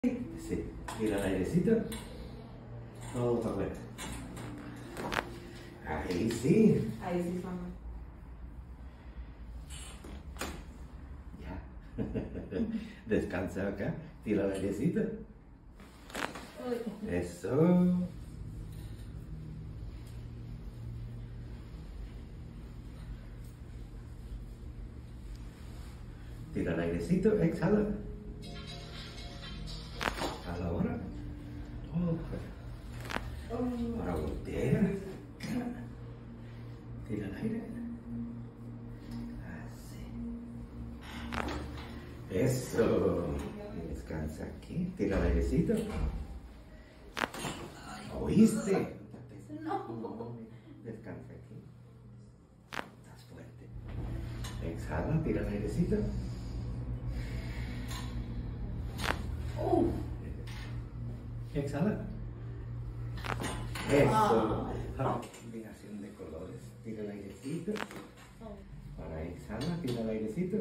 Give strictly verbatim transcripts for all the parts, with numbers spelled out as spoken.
Sí, tira el airecito. Todo para afuera. Ahí sí. Ahí sí, mamá. Ya. Descansa acá. Tira el airecito. Eso. Tira el airecito. Exhala. Exhala ahora. Todo fuera. Ahora voltea. Tira el aire. Así. Eso. Descansa aquí. Tira el airecito. ¿Oíste? No. Descansa aquí. Estás fuerte. Exhala. Tira el airecito. Uh. Exhala. Eso. Ahora, combinación de colores. Tira el airecito. Ahora exhala, tira el airecito.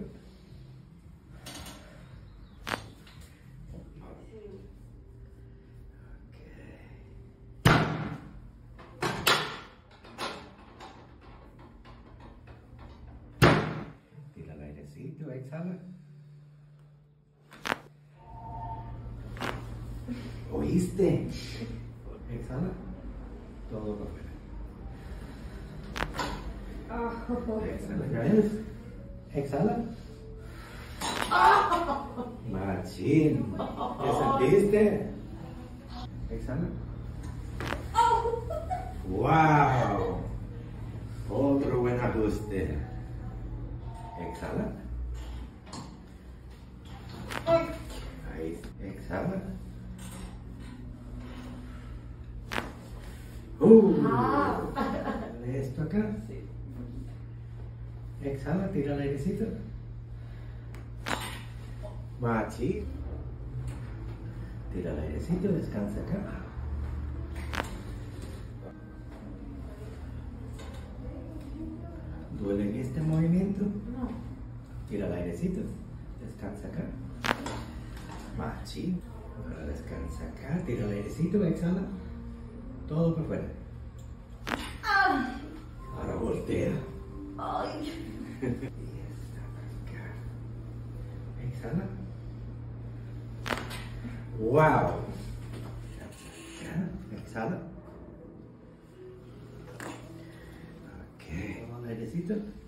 Tira el airecito, exhala. ¿Oíste? Exhala. Todo por fuera. Exhala, ¿ya ves? Exhala. Machín. ¿Qué sentiste? Exhala. ¡Wow! Otro buen ajuste. Exhala. Ahí. Exhala. Uh, Ah. Esto acá. Sí. Exhala, tira el airecito. Machi. Tira el airecito, descansa acá. ¿Duele en este movimiento? No. Tira el airecito, descansa acá. Machi. Ahora descansa acá, tira el airecito, exhala. Todo por fuera. Ah. Ahora voltea. Ay. Y esta acá. Exhala. ¡Wow! Acá. Exhala. Ok. Vamos al airecito.